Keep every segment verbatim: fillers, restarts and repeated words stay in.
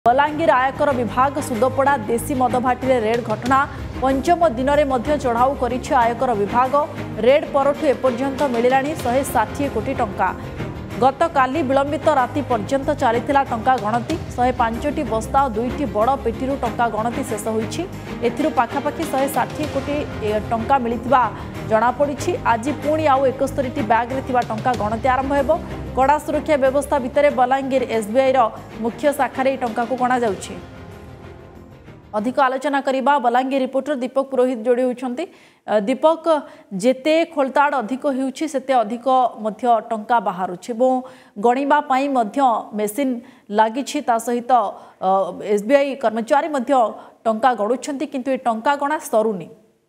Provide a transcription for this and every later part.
बलांगीर आयकर विभाग सुदपड़ा देशी मद भाटी रेड घटना पंचम दिन में चढ़ाऊ कर आयकर विभाग रेड परठू एपर्यंत मिलानी शहे षाठी कोटी टंका। गत काली विलंबित राति पर्यंत चली टंका गणति शहे पांचटी बस्ता और दुईटी बड़ पेटी टंका गणति शेष होईछि। एथिरु पाखापाखि शहे षाठी कोटी टंका मिलिथिबा जଣାपड़ी। आज पुणी आउ एकस्तरी बैग रे थिबा टंका गणति आरंभ हेबो। कड़ा सुरक्षा व्यवस्था भितर बलांगीर एसबीआई रो मुख्य शाखारे टंका को गणा जाउछि। अधिक आलोचना करिबा बलांगीर रिपोर्टर दीपक पुरोहित जोड़ी होइछन्ति। दीपक, जेते खोलताड़ अधिक होउछि सेते अधिक मध्य टंका बाहरुछि एवं गणिबा पई मध्य मेसिन लागिछि। ता सहित एसबीआई कर्मचारी मध्य टंका गणुछन्ति किंतु ए टंका गणा सरुनी।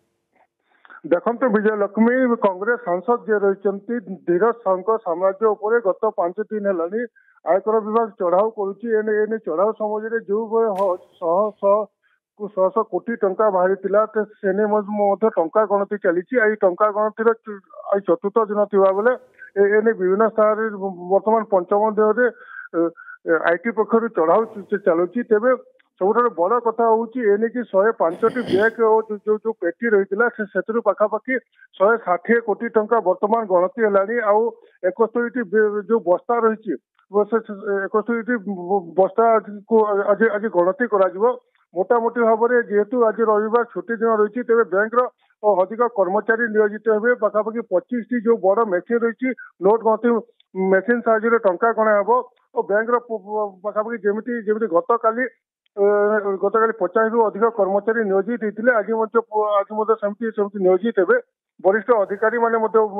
देखते विजय लक्ष्मी कांग्रेस सांसद जे रही धीरज साहू साम्राज्य उपर गत पांच दिन है आयकर विभाग चढ़ाऊ कर चढ़ाऊ समय जो शह शह शह शह कोटी टंका बाहरी सेने टंका गणति चली टंका गणतिर चतुर्थ दिन थी बेले एने विभिन्न स्थान बर्तमान पंचम दिन आईटी पक्षर चढ़ाऊ चलुची। तेरे सबुठ बड़ कथा हूँ कि शहे पांचटी बैग जो जो पेटी रही से पाखापाखि शहे षाठी कोटी टंका बर्तमान गणति है। आउ एकस्तरी जो बस्ता रही एकस्तरी बस्ता को आज आज गणति कर मोटामोटी भाव में जेहेतु आज रविवार छुट्टी दिन रही तेज बैंक अधिक कर्मचारी नियोजित हे पाखापाखि पच्चीस टी जो बड़ मेसीन रही नोट गणति मेसीन साहाय्य टंका गणा हे और बैंक पाखापाखि जमी जमी गत काली गत काली पचास रु अधिक कर्मचारी नियोजित होते आज आज सेमती सेमती नियोजित हे वरिष्ठ अधिकारी माने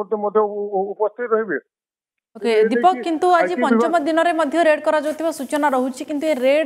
उपस्थित रहे। ओके दीपक, किंतु आज पंचम दिन में रेड करा जाउथिबा सूचना रहुछि किंतु ए रेड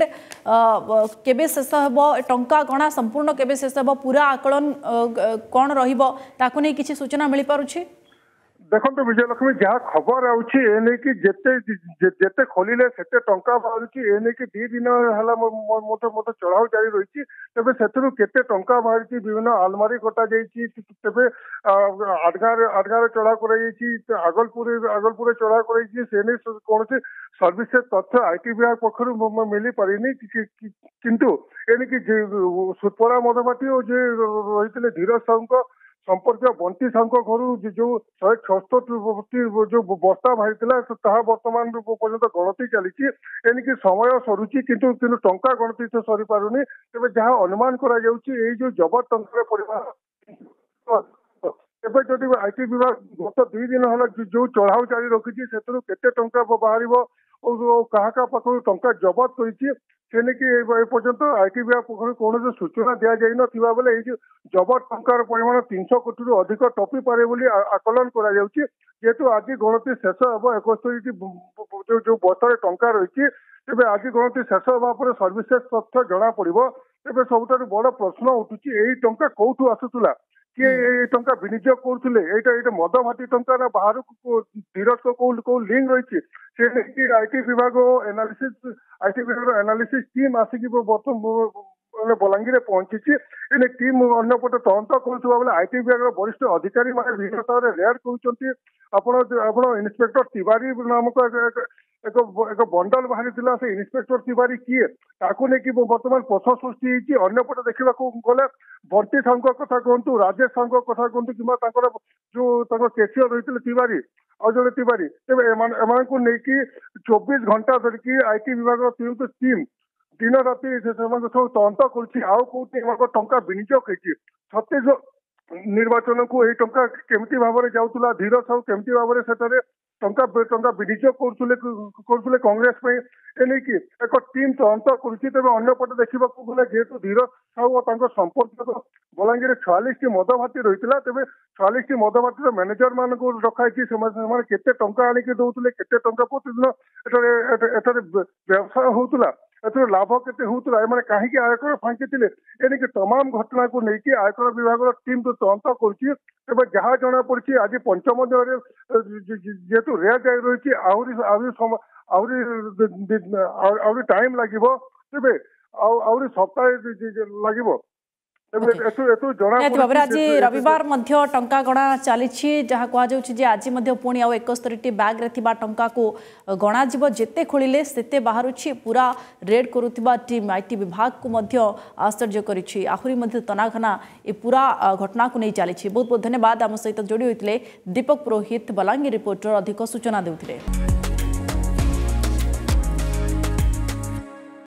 केबे शेष हेबो टंका गणा संपूर्ण केबे शेष हेबो पूरा आकलन कोन रहिबो ताकु नै किछि सूचना मिलि पारुछि। देखो विजय लक्ष्मी जहाँ खबर आउछि एने कि जेते जेते खोलिले सेते टंका बाहरुछि एने कि दी दिन हला मोटे मोटे चढ़ाऊ जारी रही तेबे सेतरु केते टंका बाहरुछि विभिन्न आलमारी कटा जाइछि तेबे आडगार आडगार चढ़ाऊ कराइछि आगलपुर आगलपुर चढ़ाऊ कराइछि सेने कोनसे सर्विस तथ्य आईटी विभाग पक्षर मिली पारिनी किंतु एने कि सुतपड़ा मदभाटी और जे रही धीरज साहू संपर्क बंटी साहू घर जो शहे छस्तरी जो बस्ता बाहरी बर्तमान पर्यंत गणति चली एणिकी समय सरुची किंतु किंतु टंका गणति तो सरी पारुनी। तेज जहाँ अनुमान करा जाउची जो जबत टंकार परिमाण एवं जदि आईटी विभाग गत दुई दिन है जो चढ़ाऊ जारी रखी से केते टंका बाहर और क्या क्या पाखु टंका जबत कर पर्यंत आईटी विभाग पक्ष कौन सूचना दि जाइना बेले ये जबत टंकार परिमाण तीन सौ कोटी रु अधिक टपी पारे आकलन करेतु आज गणति शेष हम एकस्तरी जो जो बस्तार टंका रही तेज आज गणति शेष होगा सर्विसेस तथ्य जना पड़ तेज सबुठ बड़ प्रश्न उठुची यही टंका कौटू आसूला किए टंका विनियोग करुले यहाँ मद भाटी टंका ना बाहर धीरज को कौ लिंक रही से आईटी विभाग एनालिसिस आईटी विभाग एनालिसिस टीम आसिक बर्तमान बलांगीर पहुंची एने टीम अंपटे तदंत करुवा बेले आईटी विभाग वरिष्ठ अधिकारी मैंने विभिन्न स्थान रेड कर इन्स्पेक्टर तिवारी नामक एक एक बंडल बाहरी से इन्स्पेक्टर तिवारी किए ताकू नहीं बर्तमान प्रश्न सृष्टि अंपटे देखा गले बंटी साहू कथा कहतु राजेश साहू कथा कहतु कि जो कैशियर रही तिवारी और जड़े तिवारी तेज एम को लेकिन चौबीस घंटा धरिकी आईटी विभाग टीम दिन राति सब तदंत कर टंका विनियोग छत्तीस निर्वाचन को यही टंका केमती भाव में जाऊला धीरज साहू केमती भाव में से टंका टंका विनियोग करुले कांग्रेस एनेकी एक टीम तदंत करपटे देखा गले जेहेतु धीरज साहू और संपर्क बलांगीर छयालीस टी मद भाटी रही तेज छयालीस टी मद भाटी मैनेजर मान रखाई केते टंका आणिक दौले केते टंका प्रतिदिन व्यवसाय होता ए लाभ केते होता एम कहीं आयकर फांकी एणिकी तमाम घटना को लेकिन आयकर विभाग टीम तो तदंत कर जहाँ जना पड़ी आज पंचम दिन जेहेतु रेट जारी रही आहरी आहरी टाइम लगे तेज आहरी सप्ताह लगे ତେବେ ଏଠୁ ଏଠୁ ଜଣା ନିହାତି ଭାବରେ ଆଜି ପଡୁଛି ରବିବାର ମଧ୍ୟ ଟଙ୍କା ଗଣା ଚାଲିଛି ଯାହା କୁହାଯାଉଛି ଯେ ଆଜି ମଧ୍ୟ ପୁଣି ଆଉ ଏକସ୍ତରୀଟି ବ୍ୟାଗ୍ରେ ଥିବା ଟଙ୍କାକୁ ଗଣାଯିବ ଯେତେ ଖୋଳିଲେ ସେତେ ବାହାରୁଛି ପୁରା ରେଡ୍ କରୁଥିବା ଟିମ୍ ଆଇଟି ବିଭାଗକୁ ମଧ୍ୟ ଆଶ୍ଚର୍ଯ୍ୟ କରିଛି ଆହୁରି ମଧ୍ୟ ତନାଘନା ଏ ପୁରା ଘଟଣାକୁ ନେଇ ଚାଲିଛି ବହୁତ ବହୁତ ଧନ୍ୟବାଦ ଆମ ସହିତ ଯୋଡ଼ି ହୋଇଥିଲେ ଦୀପକ ପୁରୋହିତ ବଲାଙ୍ଗୀର ରିପୋର୍ଟର ଅଧିକ ସୂଚନା ଦେଉଥିଲେ।